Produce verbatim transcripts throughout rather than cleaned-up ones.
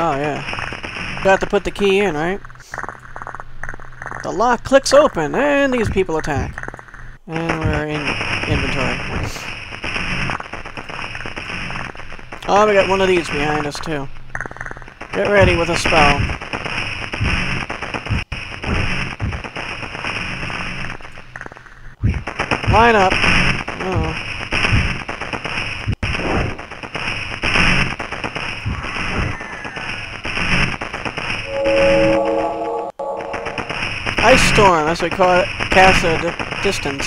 Oh, yeah. Got to put the key in, right? The lock clicks open, and these people attack. And we're in inventory. Oh, we got one of these behind us, too. Get ready with a spell. Line up. Oh. Ice storm, that's what we call it. Cast a di distance.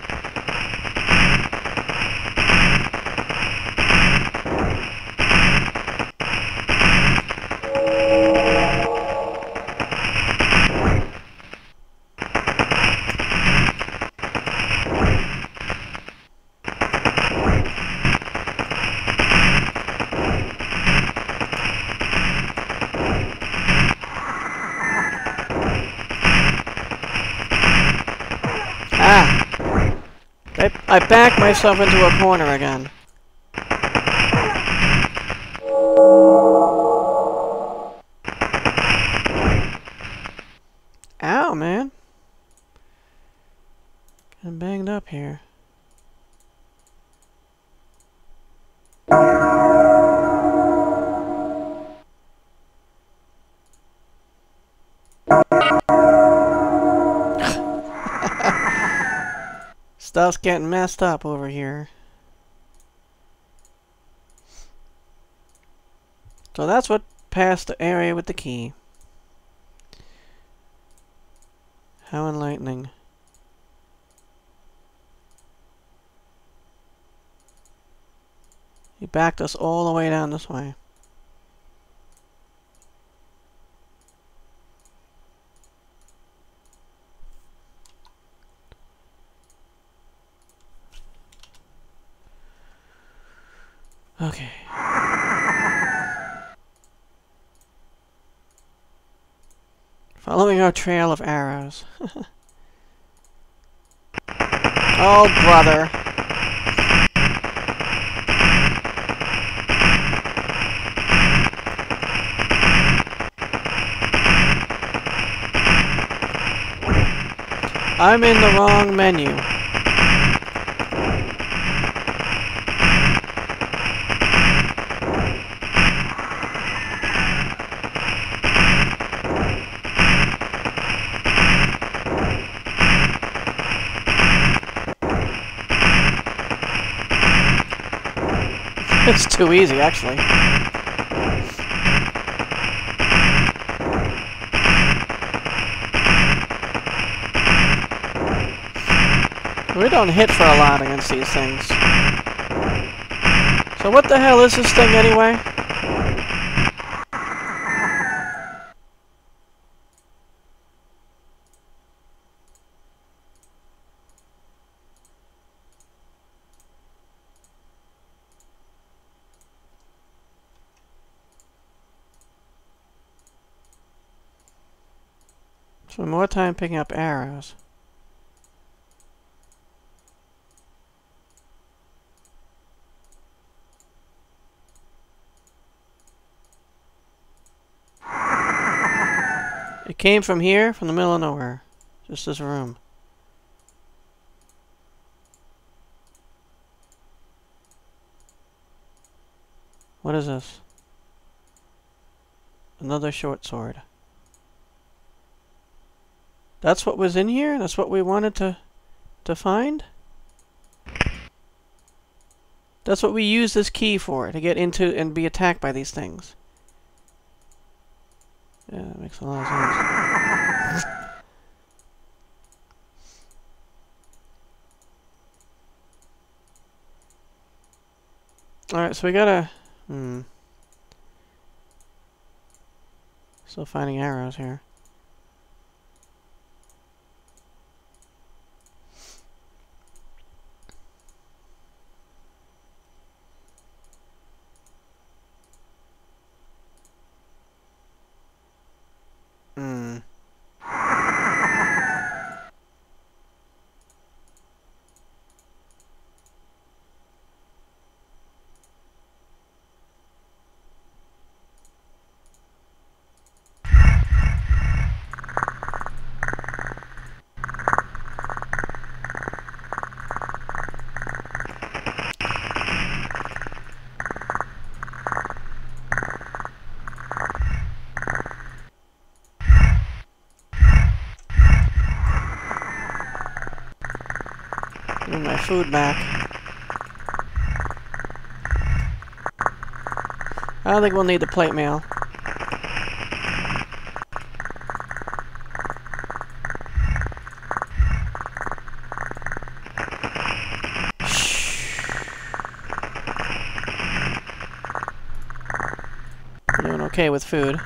I, I backed myself into a corner again. Ow, man. Getting banged up here. Stuff's getting messed up over here. So that's what passed the area with the key. How enlightening. He backed us all the way down this way. Okay. Following our trail of arrows. Oh, brother. I'm in the wrong menu. It's too easy, actually. We don't hit for a lot against these things. So what the hell is this thing anyway? So more time picking up arrows. It came from here, from the middle of nowhere. Just this room. What is this? Another short sword. That's what was in here? That's what we wanted to to find? That's what we use this key for, to get into and be attacked by these things. Yeah, that makes a lot of sense. Alright, so we gotta... Hmm. Still finding arrows here. Hmm. Give me my food back. I don't think we'll need the plate mail. Doing okay with food.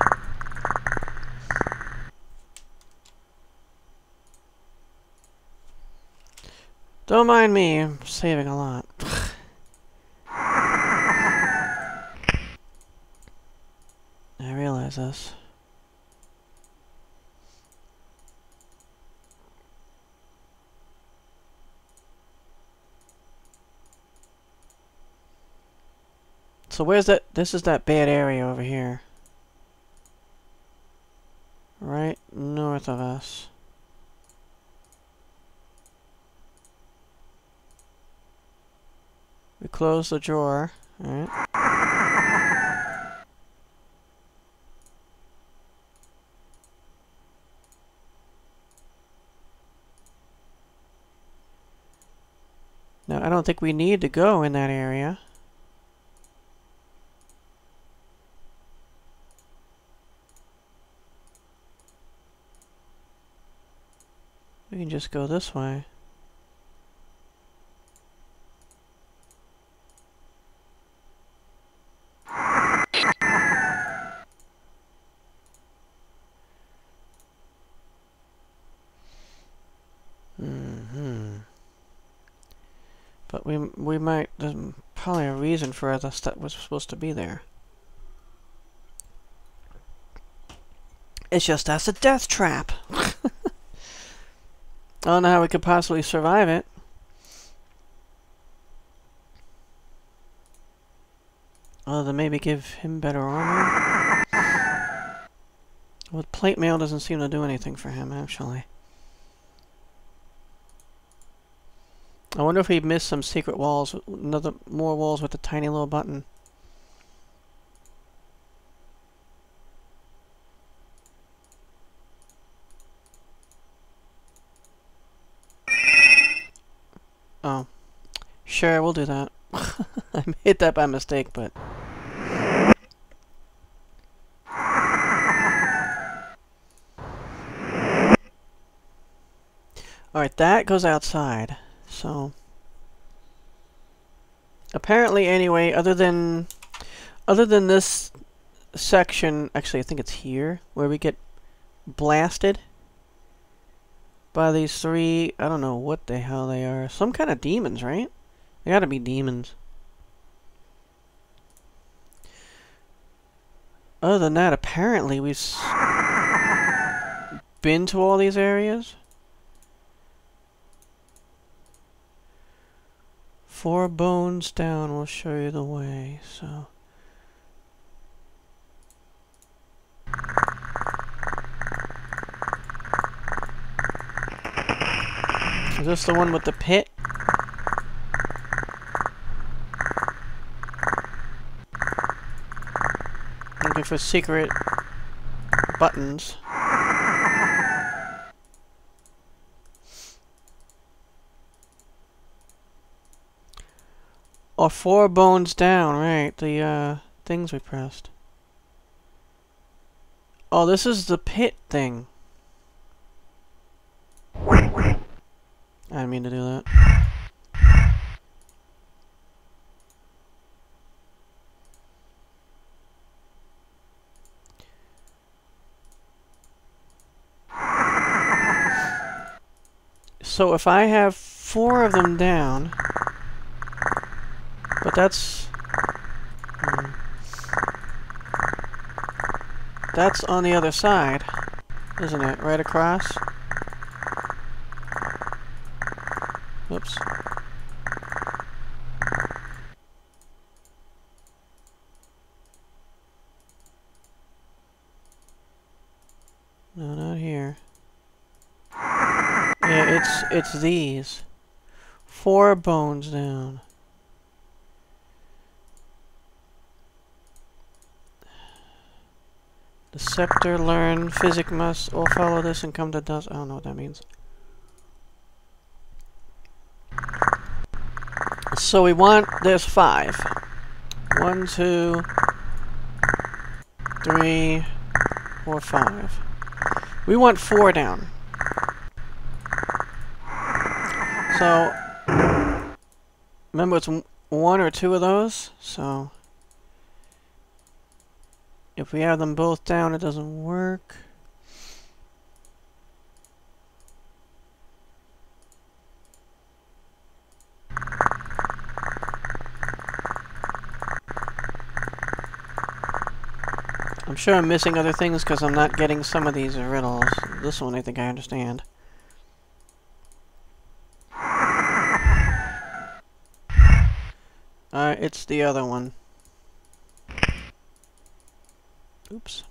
Don't mind me, I'm saving a lot. I realize this. So where's that? This is that bad area over here. Right north of us. We close the drawer. Alright. Now, I don't think we need to go in that area. We can just go this way. Mm-hmm. But we we might, there's probably a reason for us that was supposed to be there. It's just that's a death trap. I don't know how we could possibly survive it. Other than maybe give him better armor. Well, plate mail doesn't seem to do anything for him, actually. I wonder if he missed some secret walls, another more walls with a tiny little button. Oh. Sure, we'll do that. I made that by mistake, but... Alright, that goes outside. So... Apparently, anyway, other than... Other than this section... Actually, I think it's here, where we get blasted by these three... I don't know what the hell they are. Some kind of demons, right? They gotta be demons. Other than that, apparently we've s been to all these areas. Four bones down will show you the way, so... Is this the one with the pit? Looking for secret buttons. Or four bones down, right? The uh, things we pressed. Oh, this is the pit thing. I didn't mean to do that. So if I have four of them down, but that's hmm, that's on the other side, isn't it? Right across. Whoops. No, not here. Yeah, it's it's these. Four bones down. The scepter, learn, physic must all follow this and come to dust. I don't know what that means. So we want, there's five. One, two, three, four, five. We want four down. So, remember it's one or two of those, so if we have them both down, it doesn't work. I'm sure I'm missing other things because I'm not getting some of these riddles. This one I think I understand. Alright, it's the other one. Oops.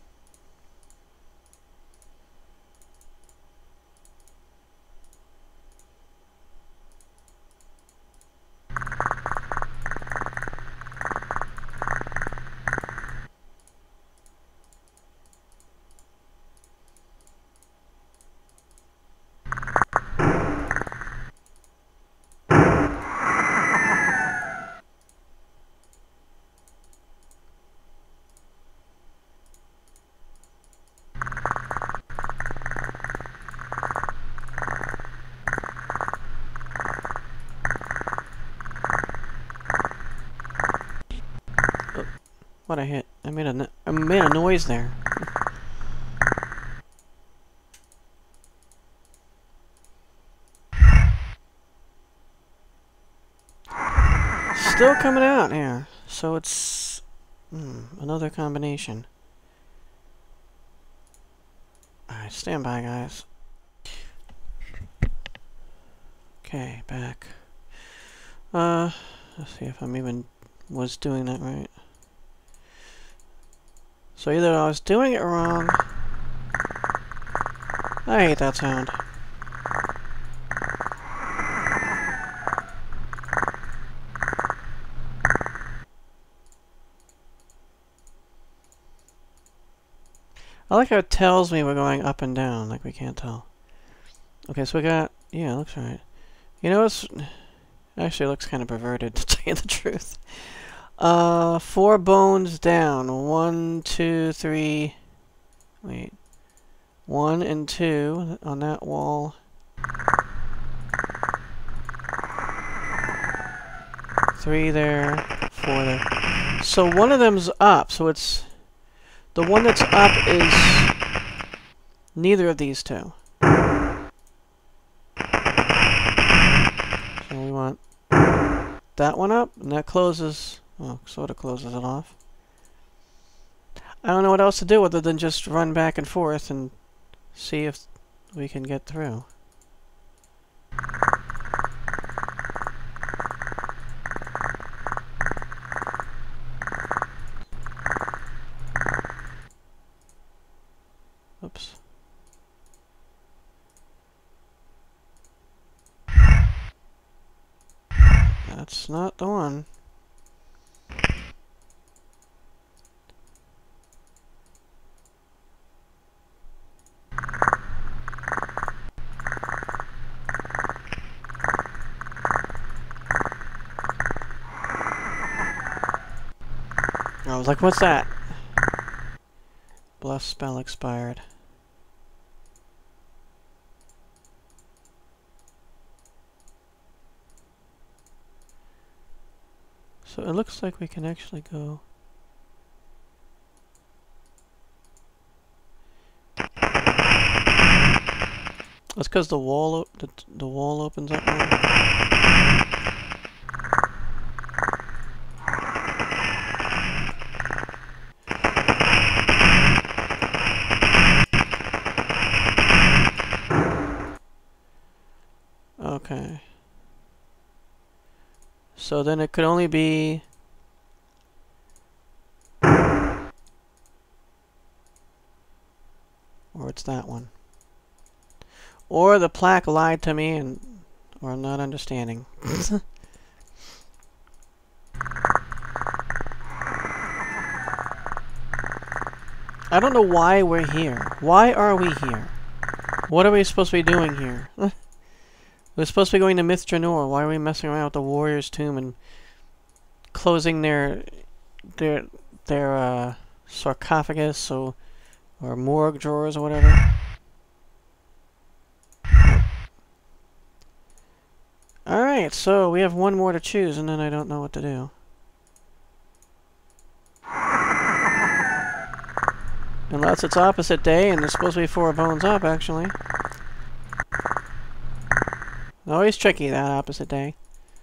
What I hit? I made a no I made a noise there. Still coming out here, so it's hmm, another combination. Alright, stand by, guys. Okay, back. Uh, let's see if I'm even was doing that right. So either I was doing it wrong. I hate that sound. I like how it tells me we're going up and down, like we can't tell. Okay, so we got, yeah, it looks right. You know, it's actually it looks kind of perverted, to tell you the truth. Uh, four bones down. One, two, three. Wait. One and two on that wall. Three there. Four there. So one of them's up. So it's the one that's up is neither of these two. So we want that one up, and that closes. Well, sort of closes it off. I don't know what else to do other than just run back and forth and see if we can get through. Oops. That's not the one. I was like, what's that? Bluff spell expired. So it looks like we can actually go... That's because the wall o the, the wall opens up now. Okay. So then it could only be... Or it's that one. Or the plaque lied to me and... Or I'm not understanding. I don't know why we're here. Why are we here? What are we supposed to be doing here? We're supposed to be going to Myth Drannor. Why are we messing around with the warrior's tomb and closing their their their uh, sarcophagus or or morgue drawers or whatever? All right, so we have one more to choose, and then I don't know what to do. Unless it's opposite day, and there's supposed to be four bones up, actually. Always tricky, that opposite day.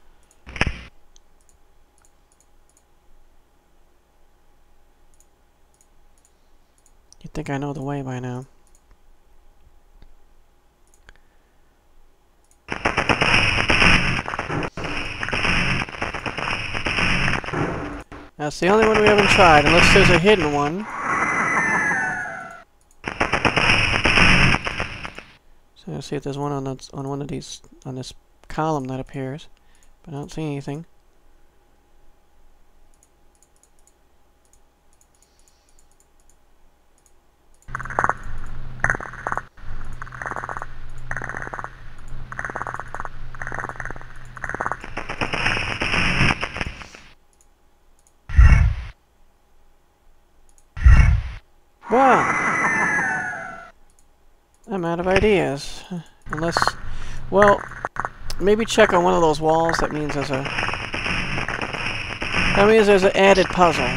You'd think I know the way by now. That's the only one we haven't tried, unless there's a hidden one. So let's see if there's one on the, on one of these, on this column that appears, but I don't see anything. Wow! I'm out of ideas. Unless, well, maybe check on one of those walls. That means there's a... That means there's an added puzzle.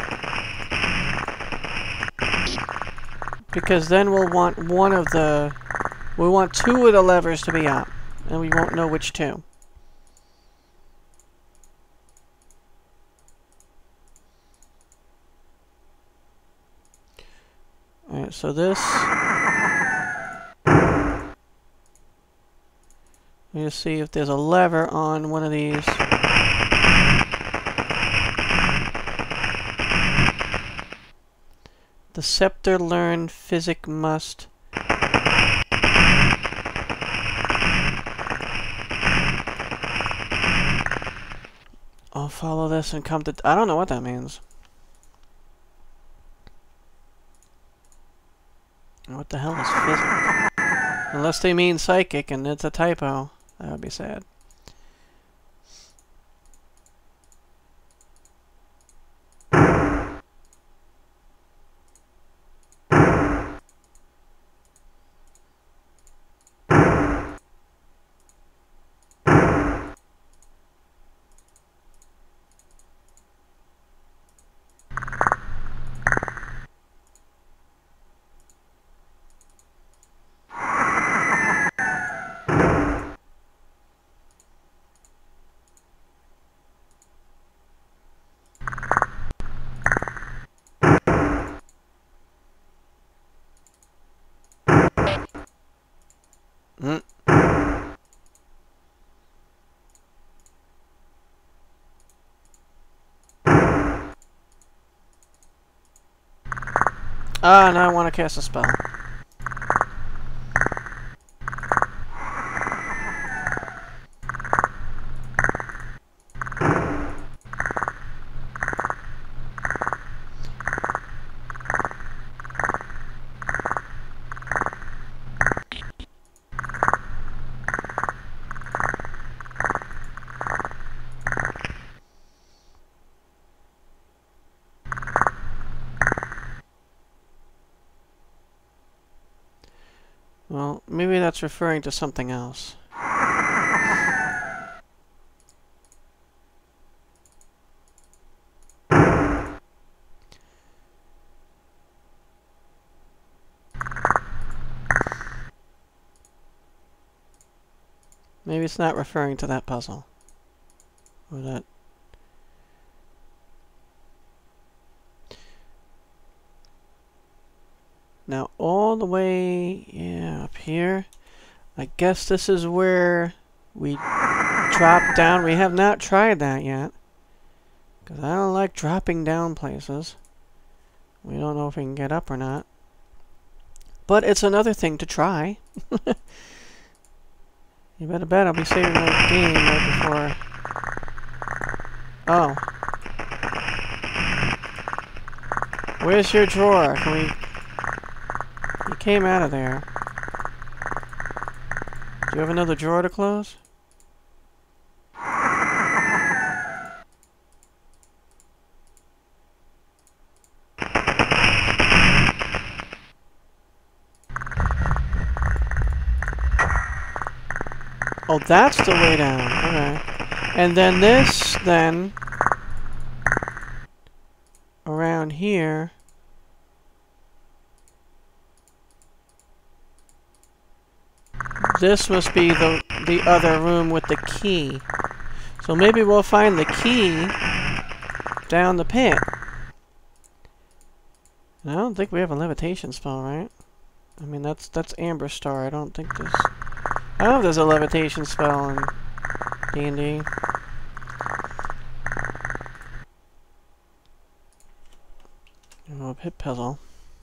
Because then we'll want one of the... We want two of the levers to be up. And we won't know which two. Alright, so this... Let me just see if there's a lever on one of these. The scepter learned physic must... I'll follow this and come to... I don't know what that means. What the hell is physic? Unless they mean psychic and it's a typo. That would be sad. Mm. Ah, now I want to cast a spell. Well, maybe that's referring to something else. Maybe it's not referring to that puzzle. Or that... Now, all the way, yeah, up here, I guess this is where we drop down. We have not tried that yet, because I don't like dropping down places. We don't know if we can get up or not. But it's another thing to try. You better bet I'll be saving my game right before... Oh. Where's your drawer? Can we... You came out of there. Do you have another drawer to close? Oh, that's the way down. Okay. And then this, then, around here. This must be the, the other room with the key. So maybe we'll find the key down the pit. And I don't think we have a levitation spell, right? I mean, that's that's Amber Star. I don't think there's... I don't know if there's a levitation spell in D and D. Oh, pit puzzle.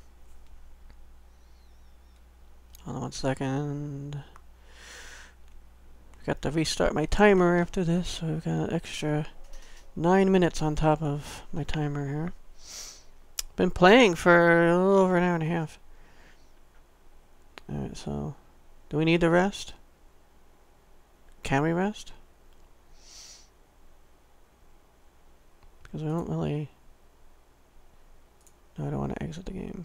Hold on one second. Got to restart my timer after this, so we've got an extra nine minutes on top of my timer here. Been playing for a little over an hour and a half. Alright, so do we need to rest? Can we rest? Because we don't really... No, I don't want to exit the game.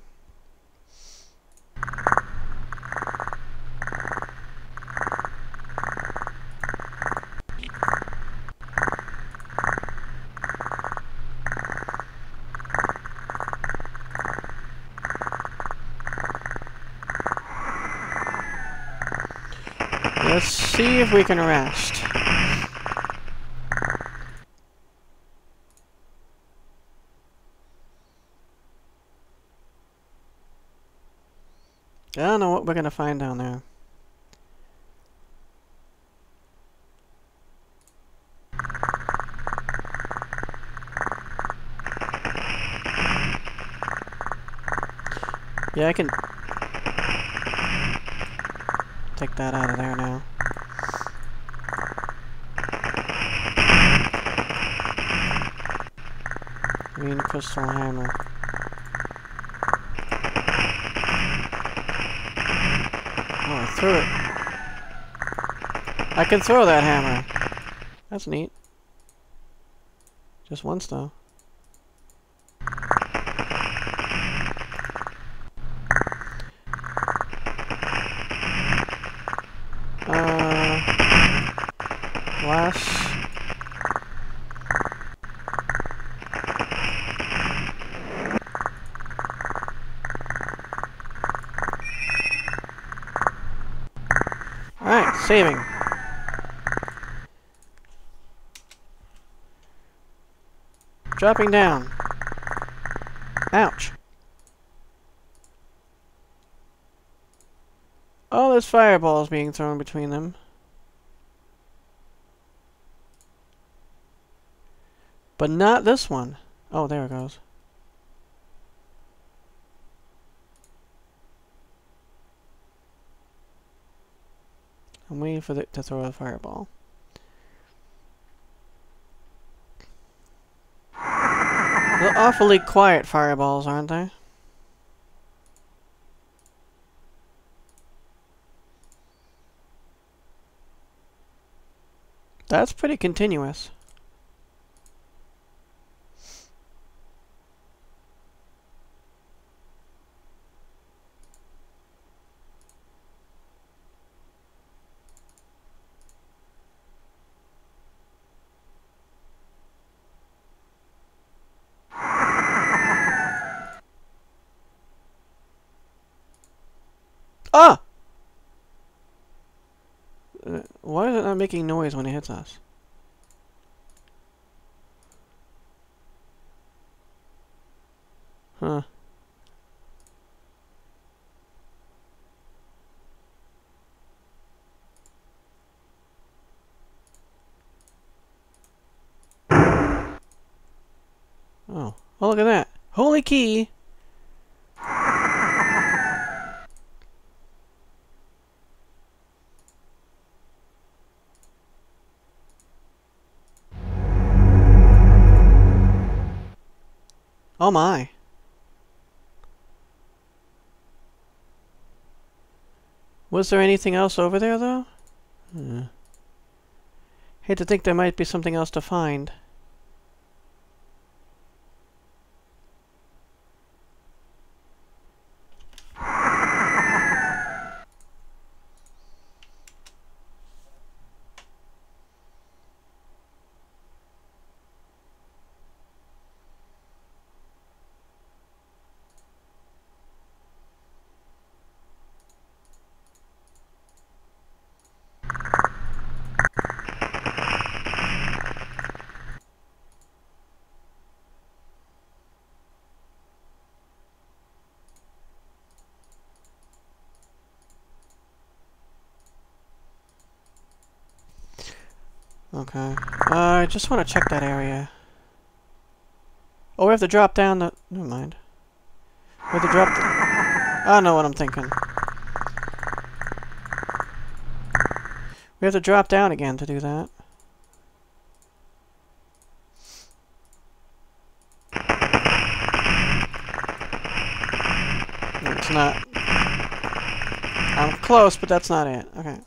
Let's see if we can rest. I don't know what we're gonna find down there. Yeah, I can take that out of there now. Green crystal hammer. Oh, I threw it. I can throw that hammer. That's neat. Just once though. Uh, glass. Alright, saving. Dropping down. Ouch. Oh, there's fireballs being thrown between them. But not this one. Oh, there it goes. I'm waiting for it to throw a fireball. They're awfully quiet fireballs, aren't they? That's pretty continuous. Ah! Uh, why is it not making noise when it hits us? Huh. Oh. Oh, look at that. Holy key! Oh my. Was there anything else over there, though? Hmm. Hate to think there might be something else to find. Okay. Uh, I just want to check that area. Oh, we have to drop down the... Never mind. We have to drop the... I know what I'm thinking. We have to drop down again to do that. It's not... I'm close, but that's not it. Okay.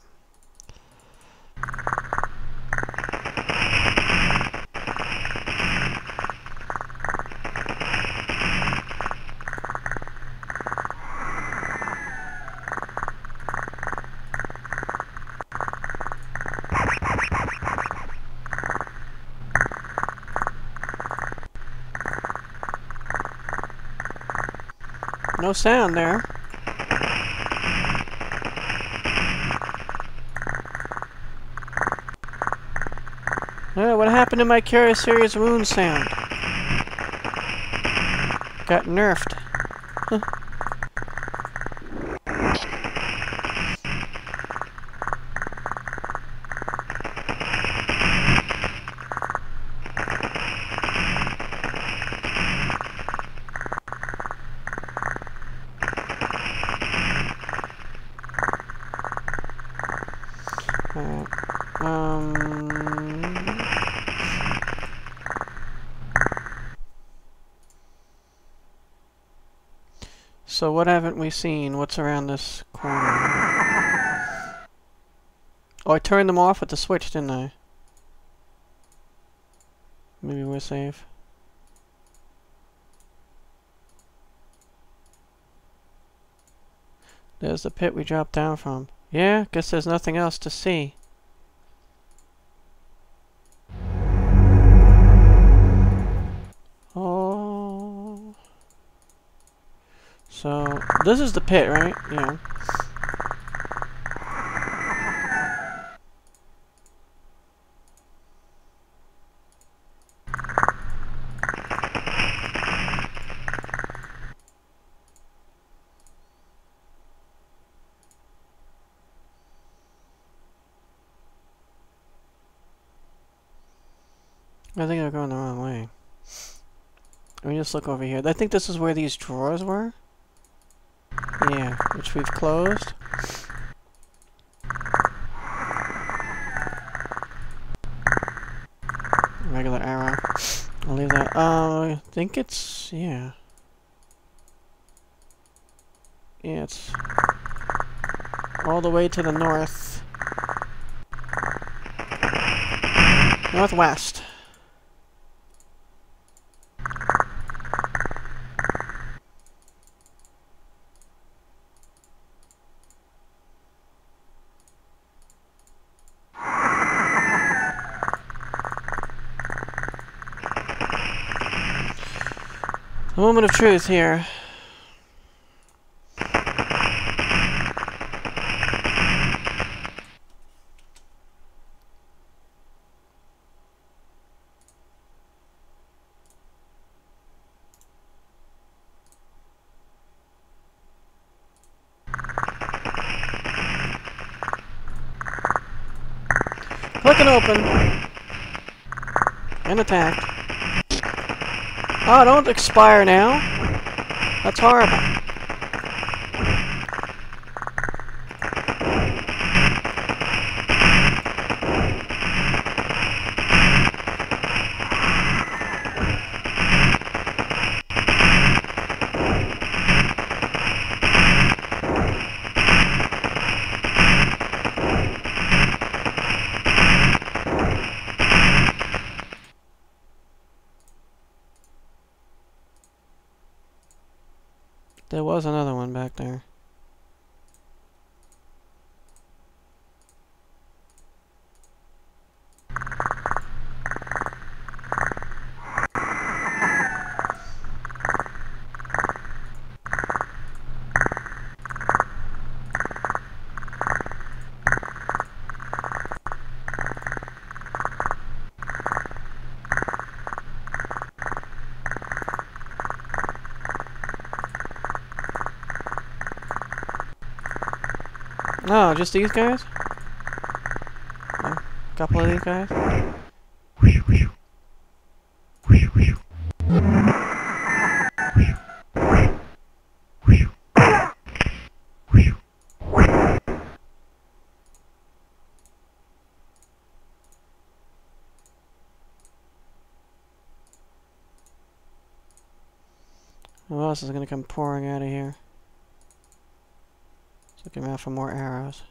No sound there. Yeah, what happened to my Curious Serious Rune sound? Got nerfed. Huh. Alright. Um... So what haven't we seen? What's around this corner? Oh, I turned them off with the switch, didn't I? Maybe we're safe. There's the pit we dropped down from. Yeah, guess there's nothing else to see. Oh. So, this is the pit, right? Yeah. I think I'm going the wrong way. Let me just look over here. I think this is where these drawers were. Yeah, which we've closed. Regular arrow. I'll leave that. Uh, I think it's... yeah. Yeah, it's... all the way to the north. Northwest. A moment of truth here. Click and open. And attacked. Oh, don't expire now. That's horrible. There was another one back there. No, just these guys? A couple of these guys? Who else is gonna come pouring out of here? Looking out for more arrows.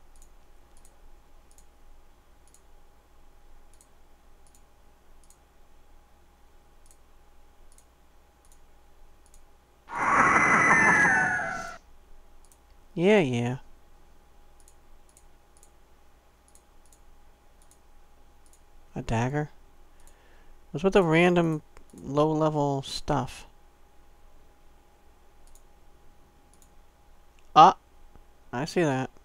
Yeah, yeah. A dagger? What's with the random low-level stuff? Ah! I see that.